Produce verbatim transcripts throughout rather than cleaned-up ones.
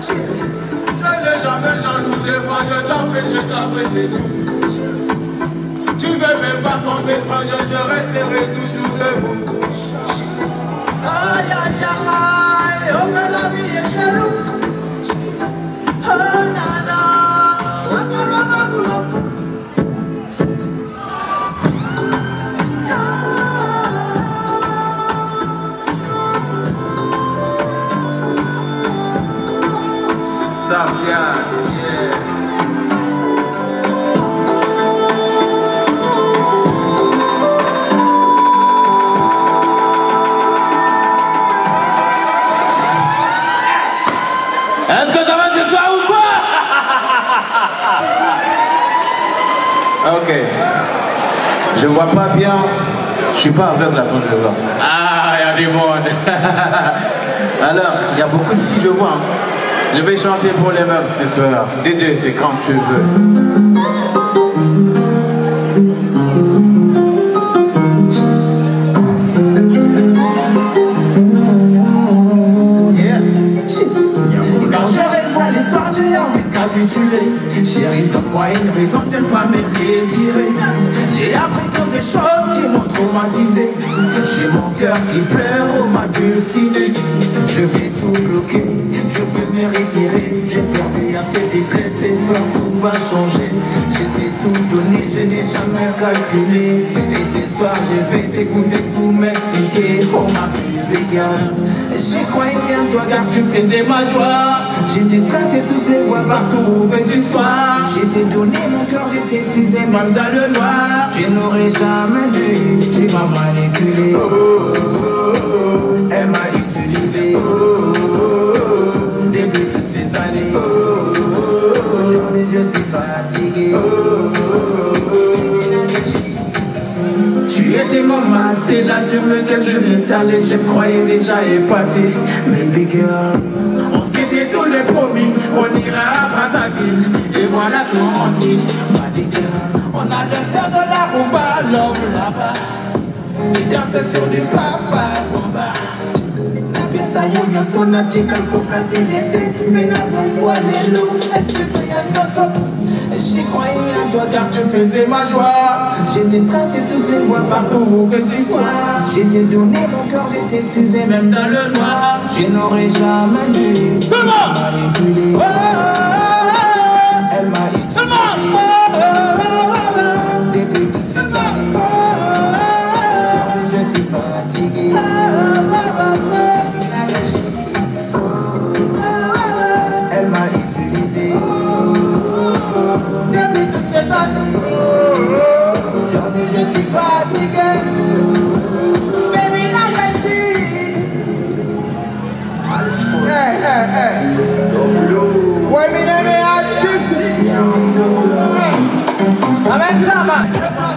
Je n'ai jamais jaloux de moi, je t'appelle, je t'appelle, c'est tout. Tu veux même pas tomber, je, je resterai toujours debout. Aïe, aïe, aïe, oh que la vie est chelou. Oh, nana, encore un boulot. Ça vient, yeah. Est-ce que ça va ce soir ou quoi? Ok. Je vois pas bien. Je suis pas aveugle à ton je vois. Ah, il y a du monde. Alors, il y a beaucoup de filles, je vois. Je vais chanter pour les meufs ce soir. D J, c'est quand tu veux. Chérie, donne-moi une raison de ne pas me retirer. J'ai appris tant de choses qui m'ont traumatisé. J'ai mon cœur qui pleure au m'a dulciné. Je vais tout bloquer, je veux me retirer. J'ai perdu assez de plaies, ce soir tout va changer. J'ai tout donné, je n'ai jamais calculé. Et ce soir je vais t'écouter tout m'expliquer. Oh ma petite gars, j'ai croyé en toi car tu faisais ma joie. J'étais tracé toutes les voies partout, mais du soir. J'étais donné mon cœur, j'étais suivi même dans le noir. Je n'aurais jamais dû, tu m'as manipulé. Oh, oh, oh, oh. Elle m'a utilisé. Oh, oh, oh. Depuis toutes ces années. Oh, oh, oh. Aujourd'hui je suis fatigué. Oh, oh, oh. Tu étais mon matelas sur lequel je m'étalais. Je me croyais déjà épaté. Baby girl, on s'était tous les promis, on ira à Brazzaville. Et voilà tout menti. Baby girl, on allait faire de la rumba, l'homme là-bas. Et danser sur du papa rumba. La pizza yo sonatique al coca dilete. Mais la bombe est l'eau, est-ce que tu as J'y croyais en toi car tu faisais ma joie. J'étais tracé toutes les voies partout que tu sois. J'étais donné mon cœur, j'étais suivi même dans le noir. Je n'aurais jamais dû manipuler. Oh, oh, oh, elle m'a utilisé. Oh, oh, oh, oh, depuis toutes ces années. Oh, oh, oh, je suis fatigué. Oh, oh, oh, oh, elle m'a utilisé. Depuis toutes ces années. Aujourd'hui je suis fatigué. Baby, now I see. Hey, hey, hey. Ouais, mais là, mais à tout. Avec ça, man.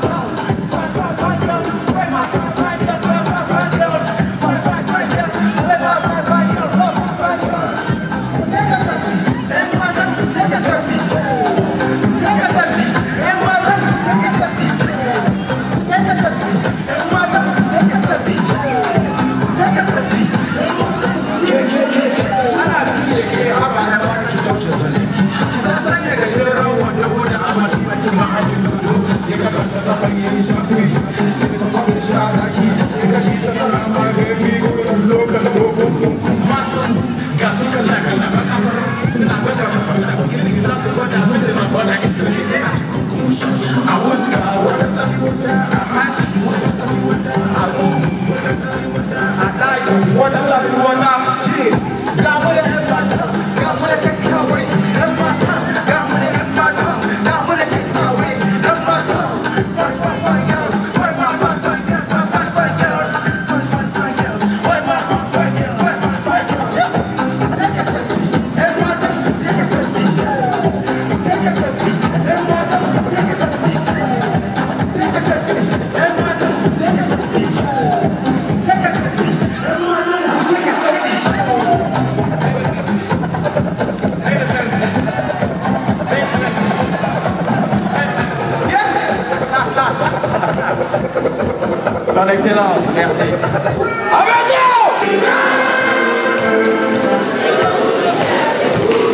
Son Excellence, merci. À bientôt!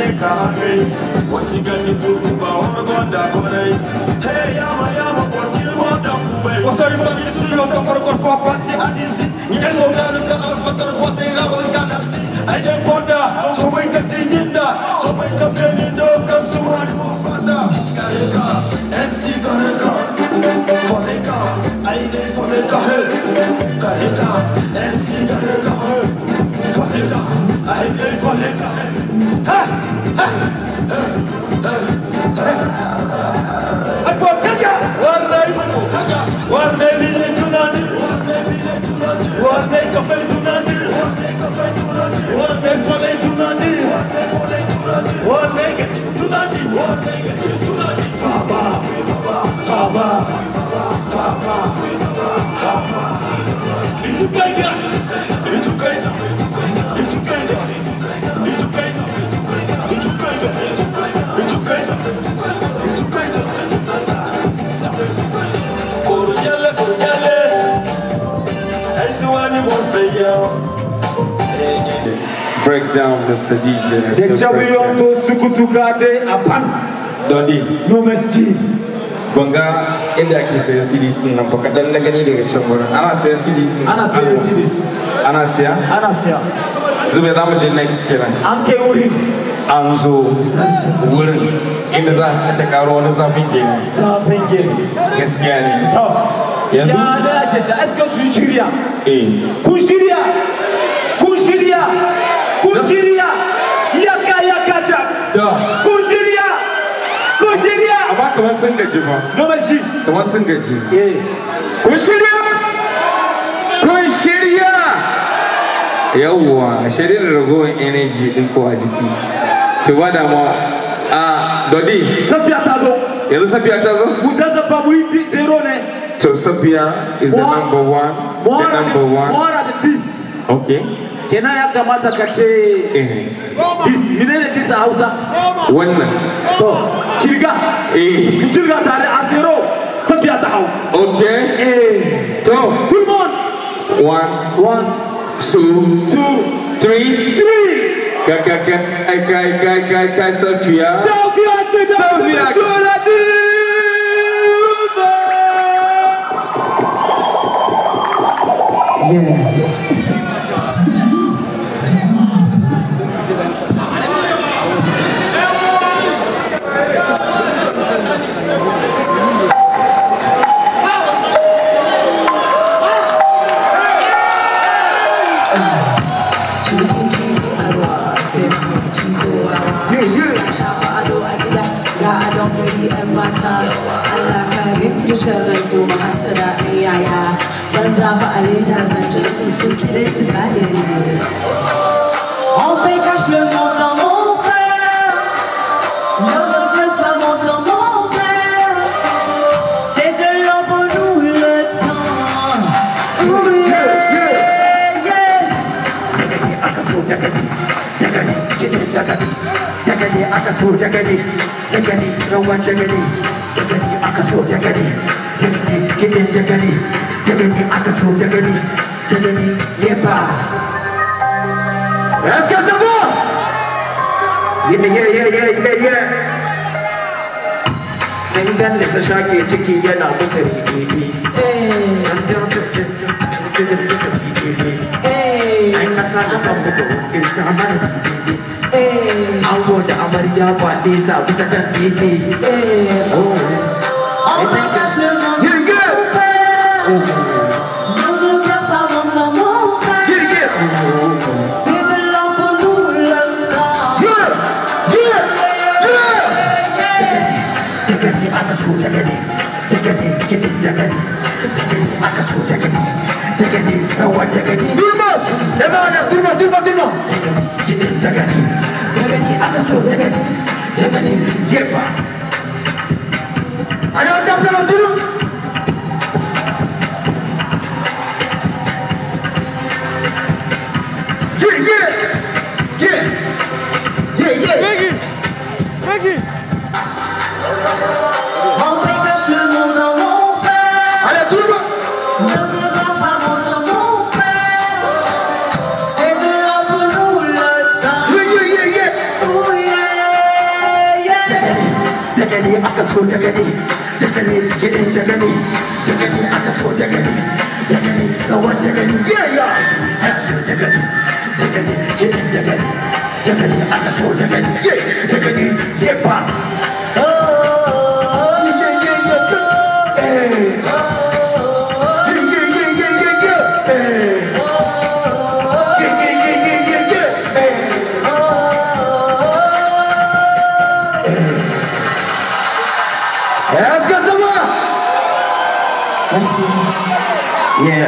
Aine Kahane, Wasigani Kuba, Orgonda Kone, Hey Yama Yama, Wasilwanda Kube, Wasari Sulu, for for Party Adisi, Yellow Gana, Fatar, what they love on Ganasi, I don't wonder, so wait the Zinda, so wait the Fenindo, Kasuan, Fanda, Kareka, M C Kareka, for the car, I did for the car, Kareka, M C Kareka, for the car, I did for the car. Ha! Ha! I put Kaka! One day, one day, we need to not do. One day, cafe to not do. One day, for they do not do. One day, get to not do. One day, get to not do. Faba, Faba, Faba, Faba. Itu Kaka! Itu Kaka! Itu Kaka! Itu Kaka! Break down, Mister D J. The champion to Sukutukade Apan. Dodi. No mesji. Banga inda ake sayan C Ds din nan baka dan gani daga can gurin. Ana sayan C Ds din. Ana sayan C Ds. Ana siya? Ana siya. Zube za mu je next kenan. An kai wurin. An zo wurin inda za su ta karo wani zafin gini. Zafin gini. Gaskiya ne. To. Yanzu. Ya da ake ce, eske sun shirya. Eh. Kun shirya. Kun shirya. Kun shirya. Yaka yaka ta. To. Kun shirya. Kun shirya. Amma kamar sun gaji ba. No mesji. Kamar sun gaji. Eh. Kun shirya? Kun shirya? Yawwa, shirya da ragowar energy din ko a jiki. To ba da ma a Dodi. Safiya ta zo. Yanzu Safiya ta zo? Mu zazzafa mu yi zero ne. So Safiya is the number one. The number one. More than this. Okay. Kenan ya kamata ka ce this. Menene this a Hausa? Wannan. To, kirga. Eh. Kirga tare a zero. Safiya ta hau. Okay. Eh. To. Tout le monde. One. One. Two. Two. Three. Three. Kai kai kai kai kai kai kai Safiya. Safiya te Safiya. sur la On fait cache le montant, mon frère. Ne regrette pas montant, mon frère. C'est de l'or pour nous le temps. Ooh, yeah, yeah, yeah. Est-ce que c'est bon? Yeah, yeah, yeah, yeah, yeah, yeah. Singan da shake ciki yana musu rikici. Eh. Eh. Ai kasa da san mutu, kirka mana ciki. Eh. Ango da amarya ba nisa bisa kan titi. Eh. Oh. On fait cache le montant, Yeah, yeah. mon frère. Ne regrette pas montant, mon frère. Yeah, yeah. C'est de l'or pour nous le temps. Yeah, yeah, yeah. Tout le monde, les mains en l'air, tout le monde, tout le monde, tout le monde. Allez, on tape là, tout le monde. Yeah, yeah, yeah, yeah, yeah. On fait cache le montant, mon frère. Allez, tout le monde. Ne regrette pas montant, mon frère. C'est de l'or pour nous le temps. Yeah, yeah, yeah, yeah. Ooh, yeah. akaso dagani, dagani, dagani, dagani, dagani, akaso dagani, dagani, no one dagani, yeah, yeah, akaso dagani, dagani, dagani, dagani, dagani, akaso dagani, yeah, dagani, yeah, pa. Oh, yeah, yeah, yeah, yeah, hey. Yeah, yeah, yeah, yeah, yeah, yeah, hey. Yeah, yeah, yeah, yeah, yeah, yeah, hey. Est-ce que ça va? Merci. Yeah.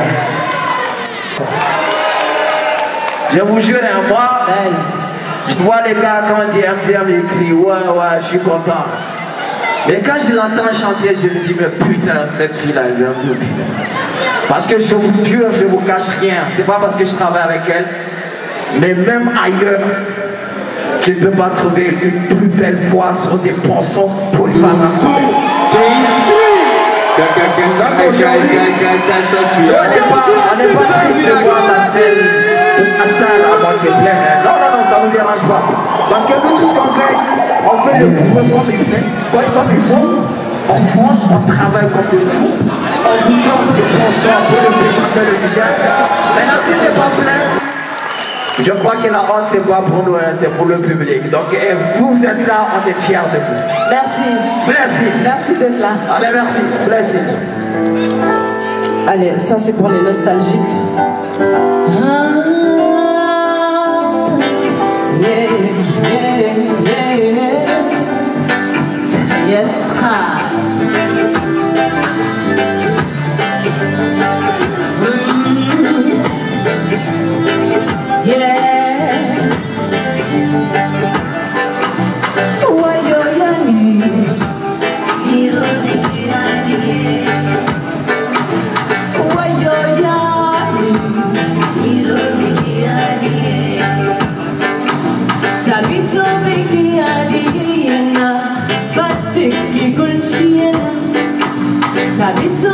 Je vous jure, hein, moi, je vois les gars quand D M D M écrit, ouais, ouais, je suis content. Mais quand je l'entends chanter, je me dis, mais putain, cette fille-là, elle vient d'où? Parce que je vous jure, je vous cache rien. C'est pas parce que je travaille avec elle, mais même ailleurs, tu ne peux pas trouver une plus belle voix sur des poissons polyvalents. On n'est pas triste de voir la scène, la salle à moitié pleine. Non, non, non, ça ne nous dérange pas. Parce que nous, tout ce qu'on fait, on fait le boulot comme il fait, comme il faut. On fonce, on travaille comme des fous. On vous donne des poissons pour le présenter le Niger. Maintenant, si c'est pas plein, je crois que la honte, c'est pas pour nous, c'est pour le public. Donc, eh, vous êtes là, on est fiers de vous. Merci. Merci. Merci d'être là. Allez, merci. Merci. Allez, ça c'est pour les nostalgiques. Ah, yeah, yeah, yeah, yeah. Yes, ah. Yeah. Wayo yani, ironiki yani. Wayo yani, ironiki yani. Sabiso biki yani yana, batiki kulchi yana. Sabiso.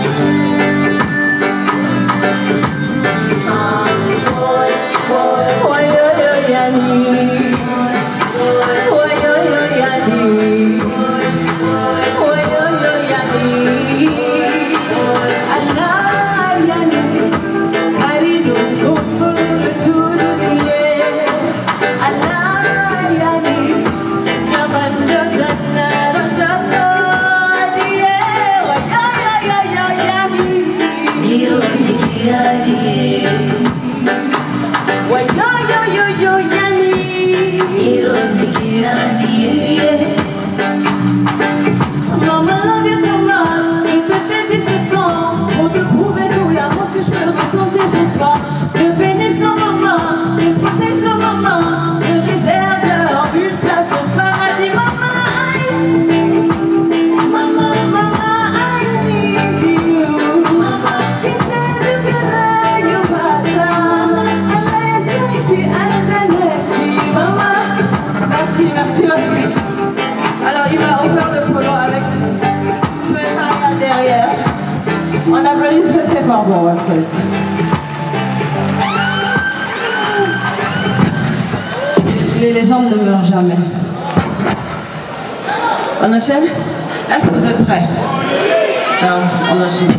On applaudit très très fort pour Wasquez. Les légendes ne meurent jamais. On enchaîne? Est-ce que vous êtes prêts? Non, on enchaîne.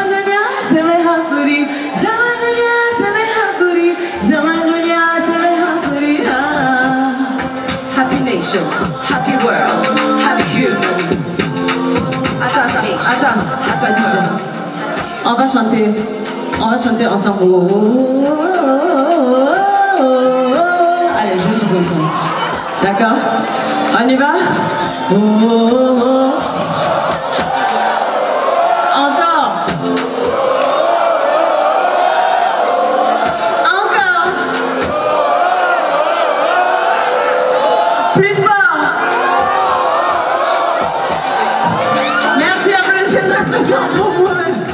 Zaman dunia seme hakuri, zaman dunia seme hakuri. congratulations. Happy world. Happy you. Attends, attends, attends, attends, D J. On va chanter. On va chanter ensemble. Allez, je vous entends. D'accord? On y va? Encore. Encore. Plus fort. Merci, applaudissez-moi pour vous.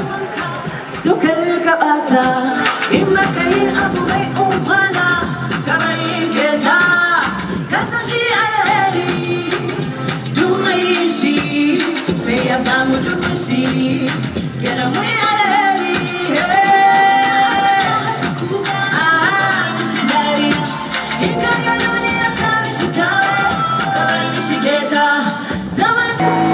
Get away out of here. Ah, Michi Daddy. Ikagani ata Michi Tawe. Kabari Michi Geta. Zaman.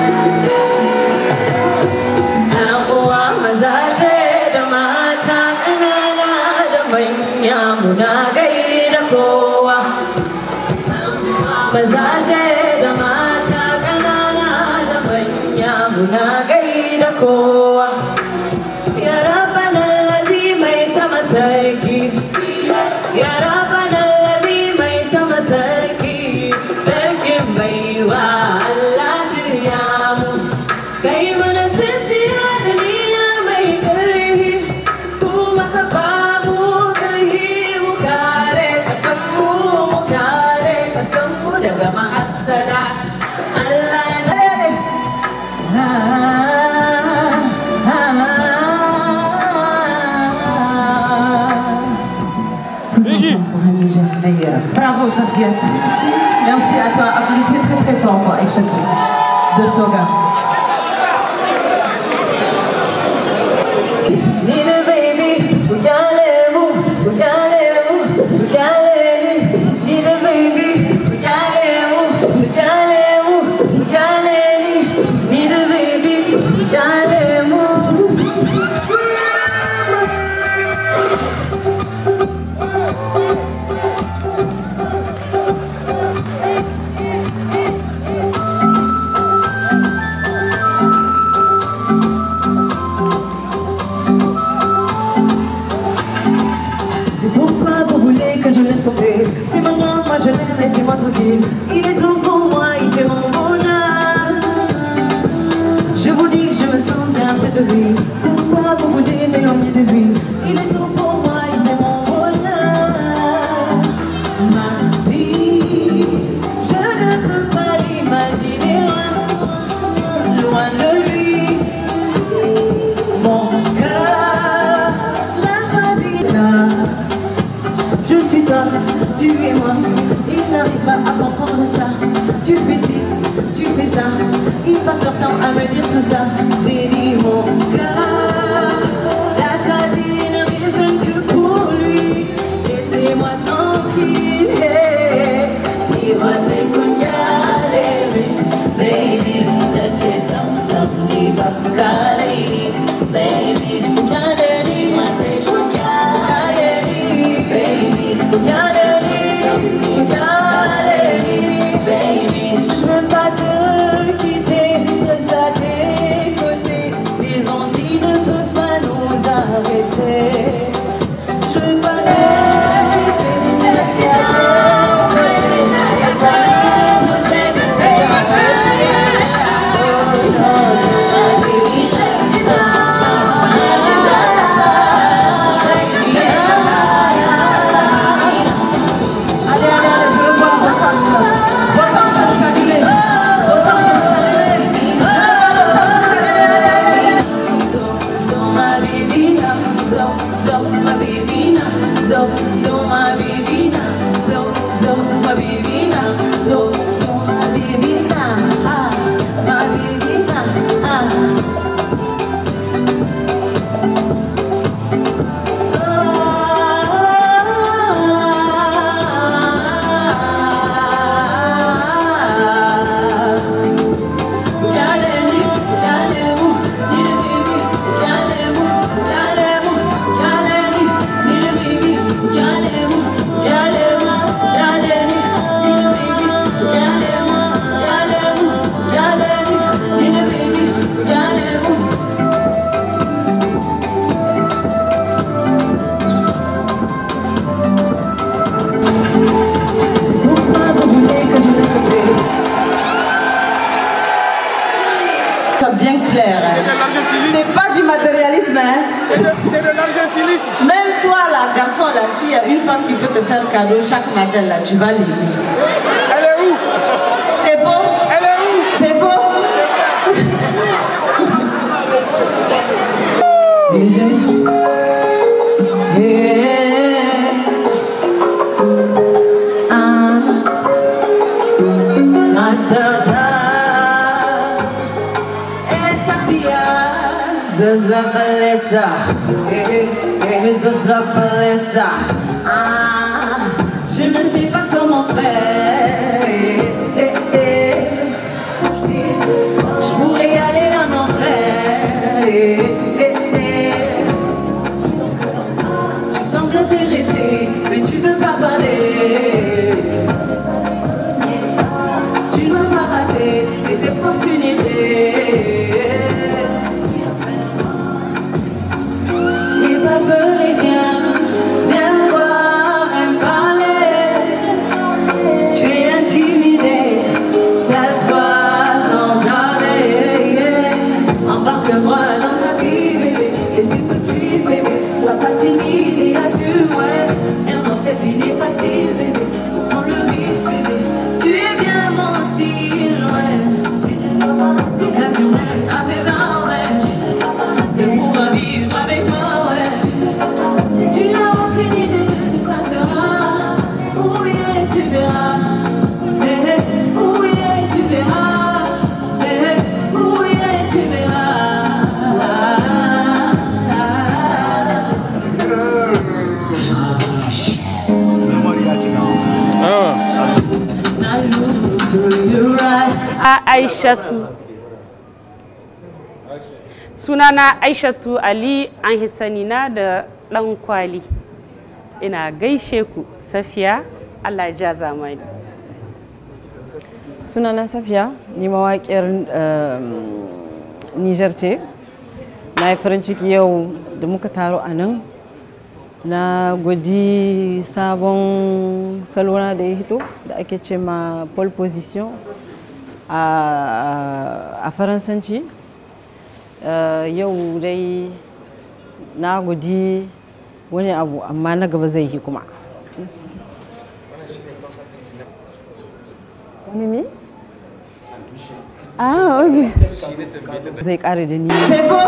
Nakuwa mazaje da mata kanana da manya muna gaida kowa. Mazaje da mata kanana da manya muna gaida kowa. Ya Rabbana allazi mai sama sarki. Ya Rabbana allazi mai sama sarki. Sarkin baiwa Allah shirya mu. Kai mana zuciya da niyya mai ƙarfi. Kuma ka ba mu ƙarfi mu kare ƙasar mu, mu kare ƙasar mu daga mahassada. Allah ya dare. Bravo Safiette. Merci à toi. Applaudissez très très fort pour Aïchatou de Soga. Nina baby, regardez-vous, regardez-vous, regardez-vous. Nina baby, regardez-vous, regardez-vous, regardez-vous. Nina baby, regardez-vous. C'est maintenant, moi je l'aime, laissez-moi tranquille. Il est tout pour moi, il fait mon bonheur. Je vous dis que je me sens bien près de lui. Pourquoi vous voulez m'éloigner de lui? Il est tout pour moi, il fait mon bonheur. Ma vie, je ne peux pas l'imaginer loin, loin de lui. Mon cœur l'a choisi là. Je suis toi, tu es moi, il n'arrive pas à comprendre ça. Tu fais ci, tu fais ça, ils passent leur temps à me dire tout ça. J'ai dit mon cœur l'a choisi, ne raisonne que pour lui. Laissez-moi tranquille. He was a good guy, baby. That is some something but baby. Baby, was a good guy, baby. Je veux pas te quitter, je sais à tes côtés. soit bien clair. C'est pas du matérialisme, hein. C'est de, de l'argentilisme. Même toi, là, garçon, là, s'il y a une femme qui peut te faire cadeau chaque matin, là, tu vas l'aimer. Elle est où? C'est faux? Elle est où? C'est faux? Zabalesta, eh, eh, Zabalesta. Ah, je ne sais pas comment faire. Eh, eh, eh. Je pourrais aller en enfer. Eh, eh, eh. Tu sembles intéressé, mais tu veux pas parler. Tu ne m'as pas raté cette opportunité. Aishatu. Sunana Aishatu Ali, an hisani na da ɗan kwali. Ina gaishe ku Safiya, Allah ja zamani. Sunana Safiya, ni mawaƙiyar Niger ce. Na yi farin ciki yau da muka taro a nan. Na gwaji sabon salona da ya hito da ake ce ma pole position a Faransanci. Yau dai na gwaji wani abu amma na gaba zai yi kuma. Wani mi? Ah, ok. Zai kare da ni. C'est faux?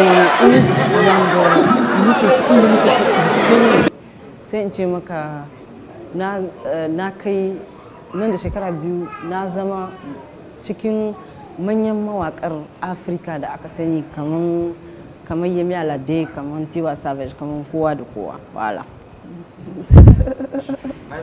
Sai in ce maka na kai nan da shekara biyu na zama cikin manyan mawakar Afirka da aka sani kaman kamar Yemi Alade, kamar Tiwa Savage, kamar kowa da kowa. Wala.